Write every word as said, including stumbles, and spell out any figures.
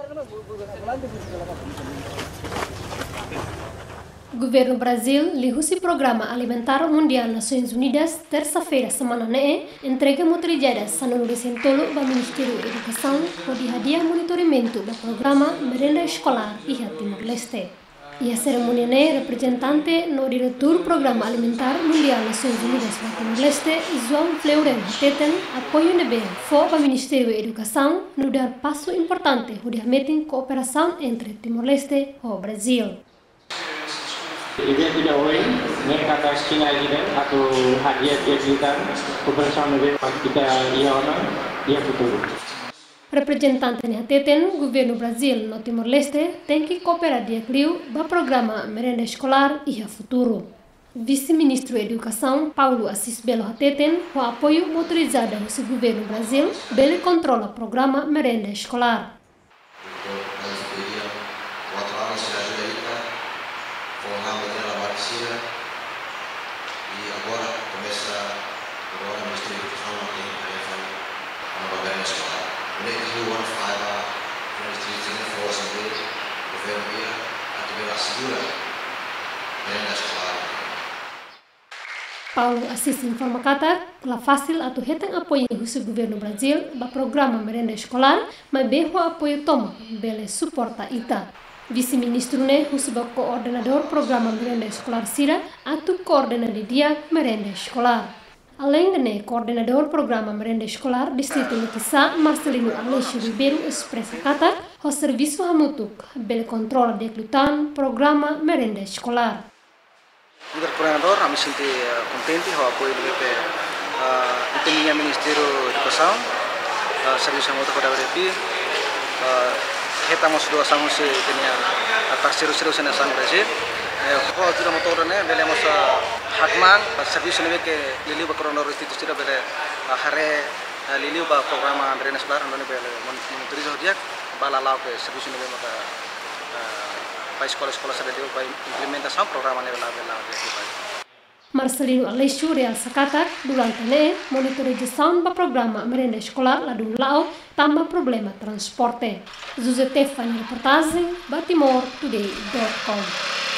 Governo Brasil lihusi Programa Alimentar Mundial Nações Unidas terça-feira semana ne entrega motorizadas sanulu sentolo ba Ministério da Educação pode hadiah monitoramento do programa merenda escolar e Timor-Leste. E a cerimônia ne representante no diretor Programa Alimentar Mundial Nações Unidas para Timor-Leste João Fleuren Teten apoio nebe fo ba Ministério da Educação no dar passo importante o meeting cooperação entre Timor-Leste e Brasil. Dia tidak boleh mereka kasih lagi dan atau hadiah dia kita bersama dengan kita ia orang dia betul. Representante ne Teten, governo Brasil no Timor-Leste tem que cooperar dia clio ba programa merenda escolar e a futuro. Vice-ministro da Educação Paulo Assis Belo Teten com apoio motorizado do governo Brasil bele controla o programa merenda escolar. E agora começa agora o Ministério da Educação tem tarefa uma merenda escolar. O Ministério do Ano Faiba, o Ministério tem força dele, o governo ia ativar a segura merenda escolar. Paulo Assis informa kata la fácil atu hetang apoio do governo Brasil ba programa merenda escolar, mas bem o apoio toma bele suporta ita. Vice-ministro ne o coordenador programa merenda escolar Sira atu coordenador dia merenda escolar. Além de ne coordenador programa merenda escolar distrito Lekisa Marcelino Aleixo Ribeiro expressa kata o serviço hamutuk bele controle de clutan programa merenda escolar. O coordenador kami sinti contente ho apoio do B P uh, itu Ministério da Educação uh, serviço hamutuk pada B P Estamos dua sama si tenia terseru-seru sana sang Brasil. Kalau tidak motor ne, beli masa hakman servis ni ke lili bakrono institusi dah beli hari lili bak program merenda sekolah anda ni beli monitori sahaja. Bala lau ke servis ni maka pai sekolah-sekolah sedang dia pai implementasi program ni bela bela dia. Marcelino Aleixo realça kata durante ne monitorização do programa merenda escolar lá do Lao também problema transporte. José Tefani reportagem Batimor Today ponto com